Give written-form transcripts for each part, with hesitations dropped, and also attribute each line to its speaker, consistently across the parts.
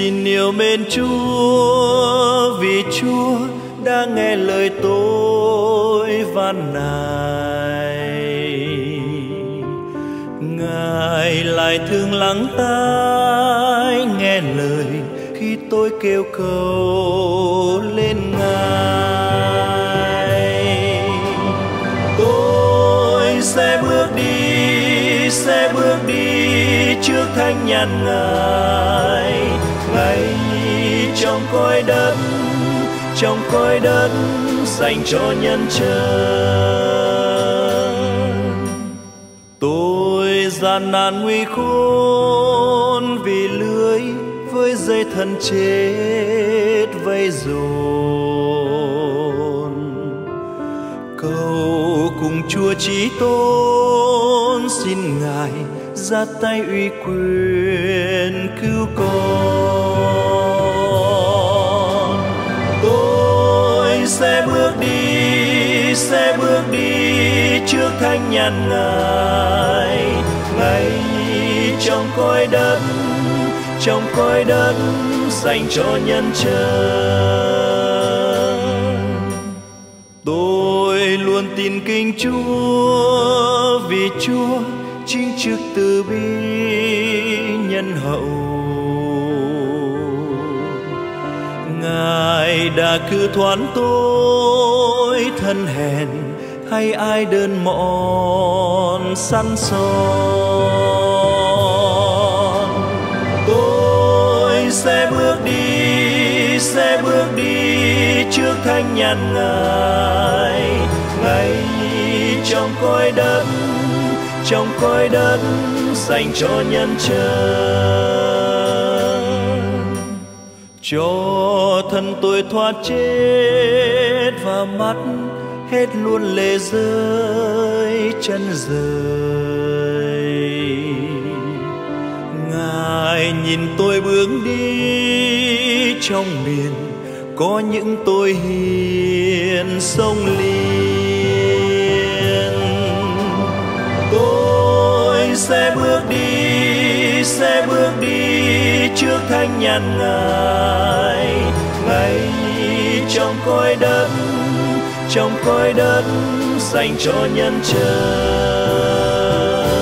Speaker 1: xin yêu mến Chúa, vì Chúa đã nghe lời tôi van nài. Ngài lại thương lắng tai nghe lời khi tôi kêu cầu lên Ngài. Tôi sẽ bước đi trước thánh nhàn Ngài, ngay trong cõi đất dành cho nhân trần. Tôi gian nan nguy khốn vì lưới với dây thần chết vây dồn. Cầu cùng Chúa Chí Tôn, xin Ngài ra tay uy quyền cứu con. Tôi sẽ bước đi trước thánh nhàn Ngài, ngay trong cõi đất dành cho nhân trần. Tôi luôn tin kính Chúa, vì Chúa chính trực từ bi nhân hậu. Ngài đã cứu thoát tôi thân hèn, hay ai đơn mọn săn son. Tôi sẽ bước đi trước thánh nhàn Ngài, ngay trong cõi đất dành cho nhân trần. Cho thân tôi thoát chết và mắt hết luôn lệ rơi chân rơi. Ngài nhìn tôi bước đi trong miền có những tôi hiền sông liền. Tôi sẽ bước đi trước thánh nhàn Ngài, ngay trong cõi đất dành cho nhân trần.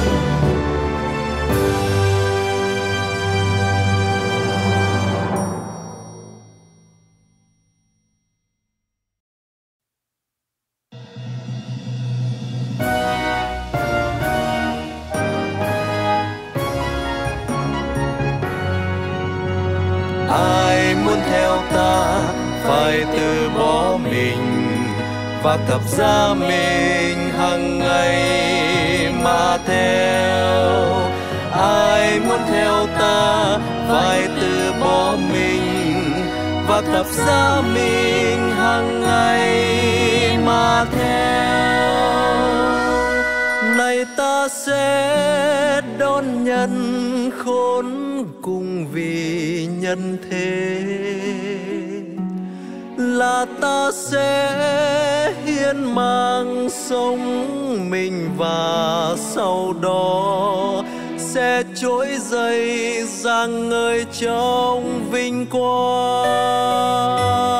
Speaker 2: Ai muốn theo ta phải từ bỏ mình và thập giá mình hàng ngày mà theo. Ai muốn theo ta phải từ bỏ mình và thập giá mình hàng ngày mà theo. Này ta sẽ đón nhận khốn cùng vì nhân thế, là ta sẽ hiến mang sống mình và sau đó sẽ trỗi dậy rạng ngời trong vinh quang.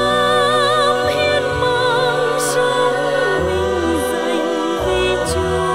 Speaker 3: Chúa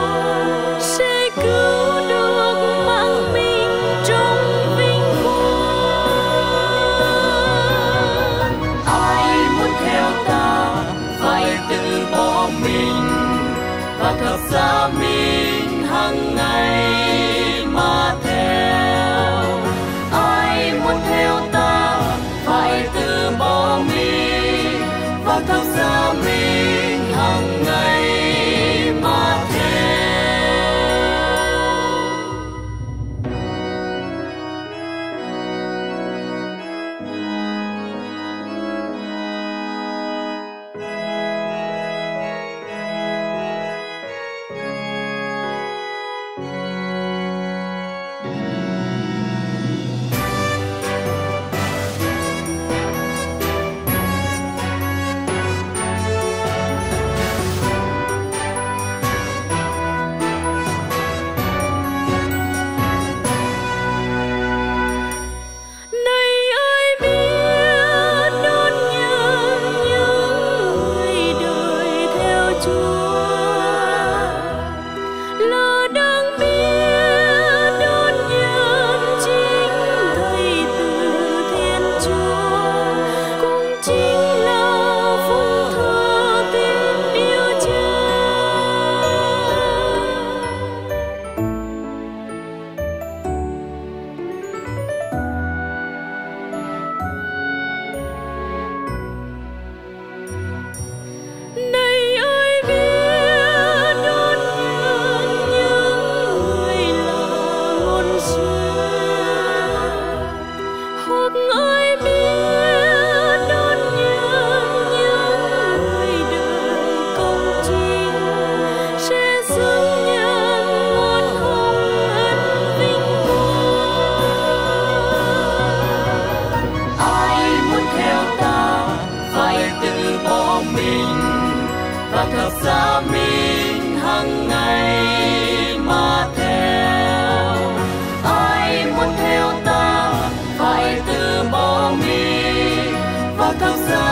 Speaker 3: duyên, hoặc ai biết đón nhận những người đời công chính sẽ dâng nhận muôn hồng ân vinh quang.
Speaker 2: Ai muốn theo ta phải từ bỏ mình và thật ra mình hằng ngày mà theo. Ai muốn theo ta phải từ bỏ mình và thật ra